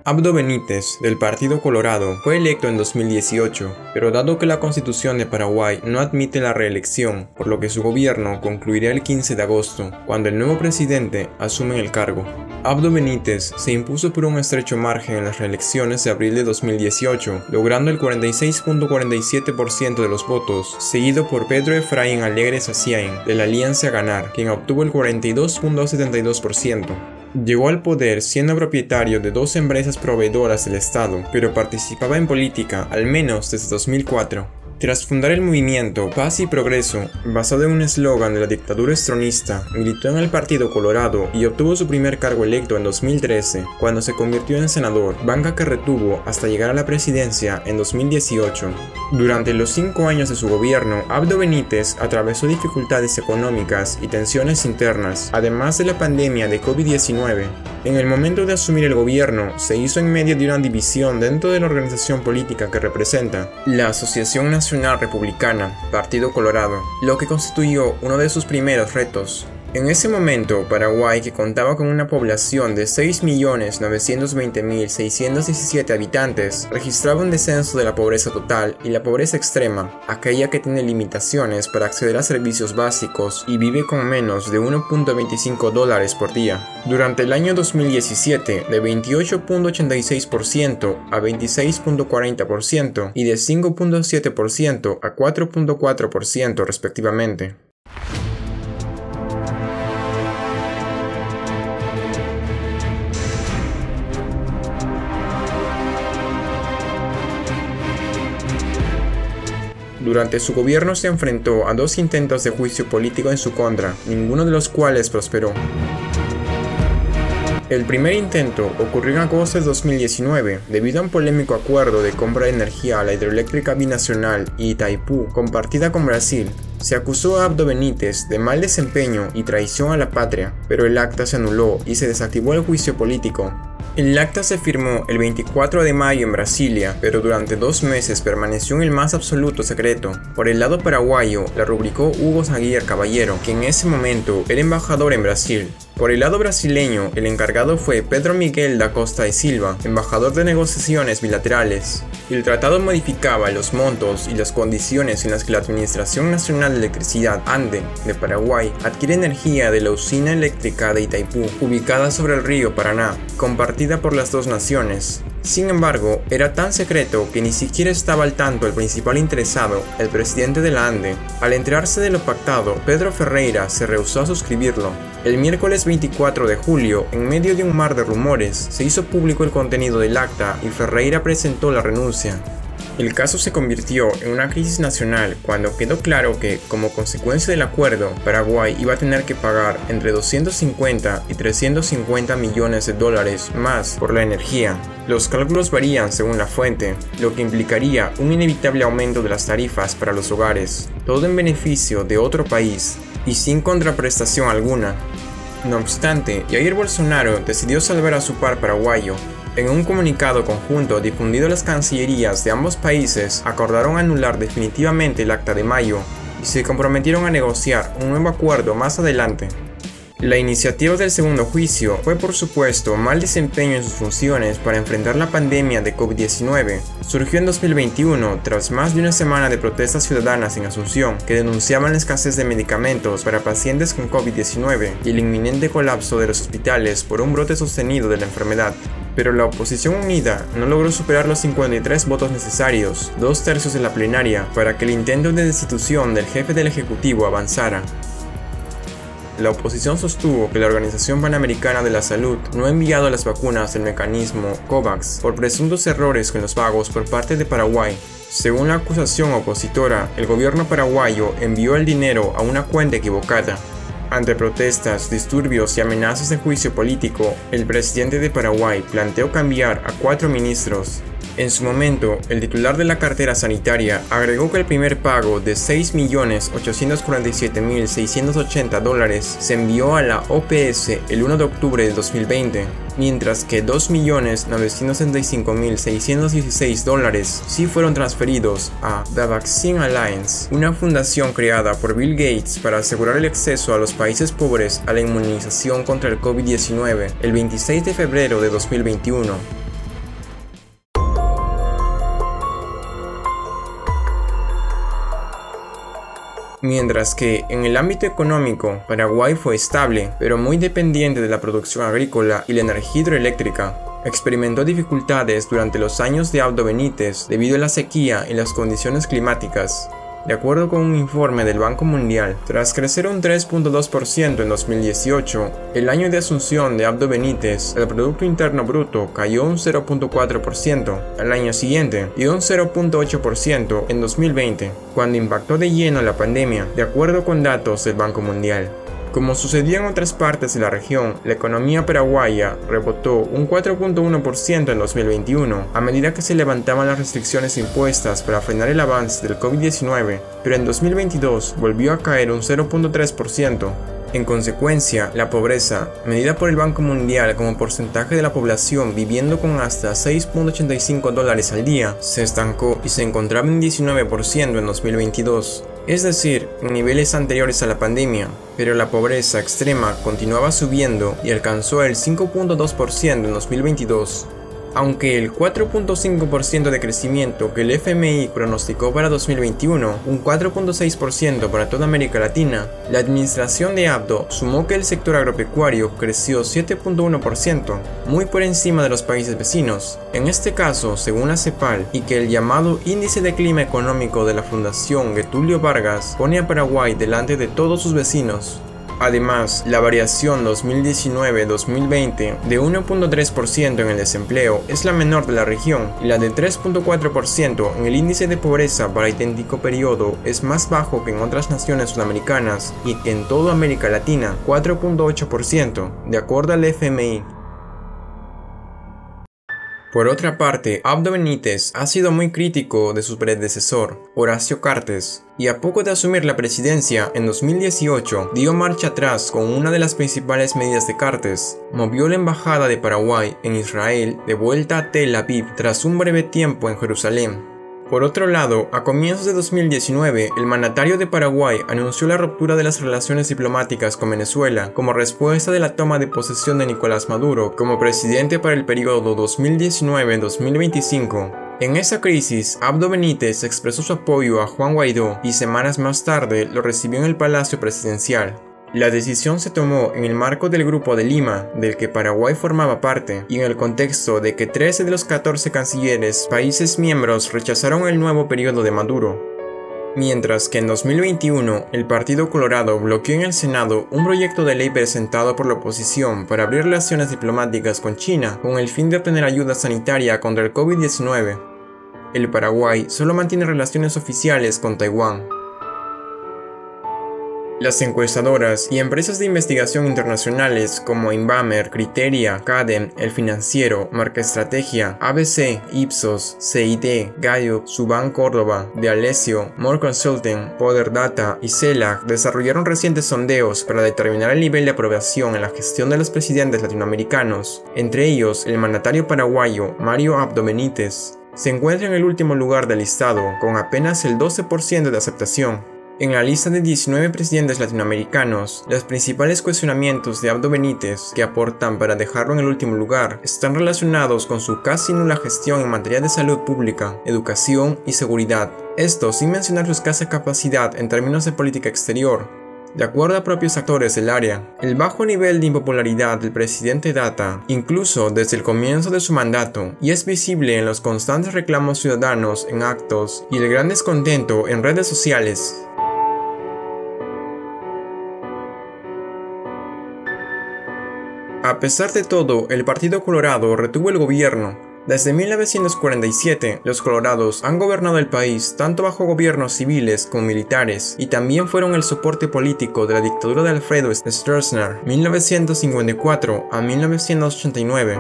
Abdo Benítez, del Partido Colorado, fue electo en 2018, pero dado que la Constitución de Paraguay no admite la reelección, por lo que su gobierno concluirá el 15 de agosto, cuando el nuevo presidente asume el cargo. Abdo Benítez se impuso por un estrecho margen en las reelecciones de abril de 2018, logrando el 46.47% de los votos, seguido por Pedro Efraín Alegre Sasiain, de la Alianza Ganar, quien obtuvo el 42.72%. Llegó al poder siendo propietario de 2 empresas proveedoras del Estado, pero participaba en política al menos desde 2004. Tras fundar el movimiento Paz y Progreso, basado en un eslogan de la dictadura estronista, militó en el Partido Colorado y obtuvo su primer cargo electo en 2013, cuando se convirtió en senador, banca que retuvo hasta llegar a la presidencia en 2018. Durante los 5 años de su gobierno, Abdo Benítez atravesó dificultades económicas y tensiones internas, además de la pandemia de COVID-19. En el momento de asumir el gobierno, se hizo en medio de una división dentro de la organización política que representa, la Asociación Nacional Republicana, Partido Colorado, lo que constituyó uno de sus primeros retos. En ese momento, Paraguay, que contaba con una población de 6.920.617 habitantes, registraba un descenso de la pobreza total y la pobreza extrema, aquella que tiene limitaciones para acceder a servicios básicos y vive con menos de $1.25 por día. Durante el año 2017, de 28.86% a 26.40% y de 5.7% a 4.4% respectivamente. Durante su gobierno se enfrentó a 2 intentos de juicio político en su contra, ninguno de los cuales prosperó. El primer intento ocurrió en agosto de 2019, debido a un polémico acuerdo de compra de energía a la hidroeléctrica binacional Itaipú, compartida con Brasil. Se acusó a Abdo Benítez de mal desempeño y traición a la patria, pero el acta se anuló y se desactivó el juicio político. El acta se firmó el 24 de mayo en Brasilia, pero durante 2 meses permaneció en el más absoluto secreto. Por el lado paraguayo, la rubricó Hugo Zaguiar Caballero, que en ese momento era embajador en Brasil. Por el lado brasileño, el encargado fue Pedro Miguel da Costa e Silva, embajador de negociaciones bilaterales. El tratado modificaba los montos y las condiciones en las que la Administración Nacional de Electricidad ANDE de Paraguay adquiere energía de la usina eléctrica de Itaipú, ubicada sobre el río Paraná, compartida por las 2 naciones. Sin embargo, era tan secreto que ni siquiera estaba al tanto el principal interesado, el presidente de la ANDE. Al enterarse de lo pactado, Pedro Ferreira se rehusó a suscribirlo. El miércoles 24 de julio, en medio de un mar de rumores, se hizo público el contenido del acta y Ferreira presentó la renuncia. El caso se convirtió en una crisis nacional cuando quedó claro que, como consecuencia del acuerdo, Paraguay iba a tener que pagar entre 250 y 350 millones de dólares más por la energía. Los cálculos varían según la fuente, lo que implicaría un inevitable aumento de las tarifas para los hogares, todo en beneficio de otro país y sin contraprestación alguna. No obstante, Jair Bolsonaro decidió salvar a su par paraguayo. En un comunicado conjunto difundido en las cancillerías de ambos países, acordaron anular definitivamente el acta de mayo y se comprometieron a negociar un nuevo acuerdo más adelante. La iniciativa del segundo juicio fue por supuesto mal desempeño en sus funciones para enfrentar la pandemia de COVID-19. Surgió en 2021 tras más de una semana de protestas ciudadanas en Asunción que denunciaban la escasez de medicamentos para pacientes con COVID-19 y el inminente colapso de los hospitales por un brote sostenido de la enfermedad. Pero la oposición unida no logró superar los 53 votos necesarios, 2/3 de la plenaria, para que el intento de destitución del jefe del Ejecutivo avanzara. La oposición sostuvo que la Organización Panamericana de la Salud no ha enviado las vacunas del mecanismo COVAX por presuntos errores con los pagos por parte de Paraguay. Según la acusación opositora, el gobierno paraguayo envió el dinero a una cuenta equivocada. Ante protestas, disturbios y amenazas de juicio político, el presidente de Paraguay planteó cambiar a 4 ministros. En su momento, el titular de la cartera sanitaria agregó que el primer pago de $6.847.680 se envió a la OPS el 1 de octubre de 2020, mientras que $2.965.616 sí fueron transferidos a The Vaccine Alliance, una fundación creada por Bill Gates para asegurar el acceso a los países pobres a la inmunización contra el COVID-19 el 26 de febrero de 2021. Mientras que en el ámbito económico, Paraguay fue estable, pero muy dependiente de la producción agrícola y la energía hidroeléctrica. Experimentó dificultades durante los años de Abdo Benítez debido a la sequía y las condiciones climáticas. De acuerdo con un informe del Banco Mundial, tras crecer un 3.2% en 2018, el año de asunción de Abdo Benítez, el Producto Interno Bruto cayó un 0.4% al año siguiente y un 0.8% en 2020, cuando impactó de lleno la pandemia, de acuerdo con datos del Banco Mundial. Como sucedió en otras partes de la región, la economía paraguaya rebotó un 4.1% en 2021, a medida que se levantaban las restricciones impuestas para frenar el avance del COVID-19, pero en 2022 volvió a caer un 0.3%. En consecuencia, la pobreza, medida por el Banco Mundial como porcentaje de la población viviendo con hasta $6.85 al día, se estancó y se encontraba en 19% en 2022. Es decir, en niveles anteriores a la pandemia, pero la pobreza extrema continuaba subiendo y alcanzó el 5.2% en 2022. Aunque el 4.5% de crecimiento que el FMI pronosticó para 2021, un 4.6% para toda América Latina, la administración de Abdo sumó que el sector agropecuario creció 7.1%, muy por encima de los países vecinos, en este caso según la CEPAL, y que el llamado Índice de Clima Económico de la Fundación Getúlio Vargas pone a Paraguay delante de todos sus vecinos. Además, la variación 2019-2020 de 1.3% en el desempleo es la menor de la región y la de 3.4% en el índice de pobreza para idéntico periodo es más bajo que en otras naciones sudamericanas y que en toda América Latina, 4.8%, de acuerdo al FMI. Por otra parte, Abdo Benítez ha sido muy crítico de su predecesor, Horacio Cartes, y a poco de asumir la presidencia en 2018 dio marcha atrás con una de las principales medidas de Cartes. Movió la embajada de Paraguay en Israel de vuelta a Tel Aviv tras un breve tiempo en Jerusalén. Por otro lado, a comienzos de 2019, el mandatario de Paraguay anunció la ruptura de las relaciones diplomáticas con Venezuela como respuesta de la toma de posesión de Nicolás Maduro como presidente para el periodo 2019-2025. En esa crisis, Abdo Benítez expresó su apoyo a Juan Guaidó y semanas más tarde lo recibió en el Palacio Presidencial. La decisión se tomó en el marco del Grupo de Lima, del que Paraguay formaba parte, y en el contexto de que 13 de los 14 cancilleres países miembros rechazaron el nuevo periodo de Maduro. Mientras que en 2021, el Partido Colorado bloqueó en el Senado un proyecto de ley presentado por la oposición para abrir relaciones diplomáticas con China con el fin de obtener ayuda sanitaria contra el COVID-19. El Paraguay solo mantiene relaciones oficiales con Taiwán. Las encuestadoras y empresas de investigación internacionales como Inbamer, Criteria, Cadem, El Financiero, Marca Estrategia, ABC, Ipsos, CID, Gallup, Suban Córdoba, De Alessio, More Consulting, Poder Data y CELAC desarrollaron recientes sondeos para determinar el nivel de aprobación en la gestión de los presidentes latinoamericanos, entre ellos el mandatario paraguayo Mario Abdo Benítez. Se encuentra en el último lugar del listado, con apenas el 12% de aceptación. En la lista de 19 presidentes latinoamericanos, los principales cuestionamientos de Abdo Benítez que aportan para dejarlo en el último lugar están relacionados con su casi nula gestión en materia de salud pública, educación y seguridad. Esto sin mencionar su escasa capacidad en términos de política exterior. De acuerdo a propios actores del área, el bajo nivel de impopularidad del presidente data incluso desde el comienzo de su mandato y es visible en los constantes reclamos ciudadanos en actos y el gran descontento en redes sociales. A pesar de todo, el Partido Colorado retuvo el gobierno. Desde 1947, los colorados han gobernado el país tanto bajo gobiernos civiles como militares y también fueron el soporte político de la dictadura de Alfredo Stroessner, 1954 a 1989.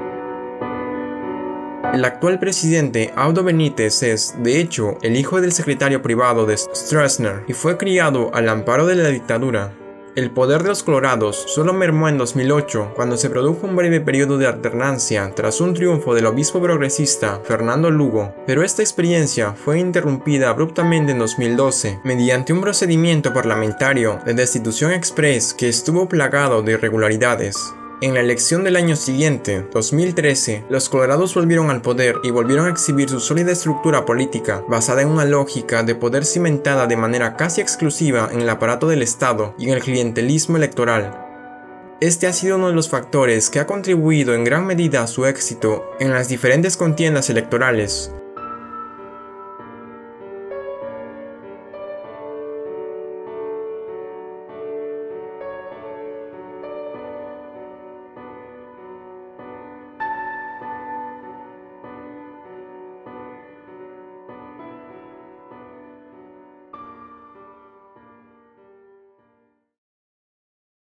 El actual presidente Abdo Benítez es, de hecho, el hijo del secretario privado de Stroessner y fue criado al amparo de la dictadura. El poder de los colorados solo mermó en 2008, cuando se produjo un breve periodo de alternancia tras un triunfo del obispo progresista Fernando Lugo, pero esta experiencia fue interrumpida abruptamente en 2012 mediante un procedimiento parlamentario de destitución express que estuvo plagado de irregularidades. En la elección del año siguiente, 2013, los colorados volvieron al poder y volvieron a exhibir su sólida estructura política, basada en una lógica de poder cimentada de manera casi exclusiva en el aparato del Estado y en el clientelismo electoral. Este ha sido uno de los factores que ha contribuido en gran medida a su éxito en las diferentes contiendas electorales,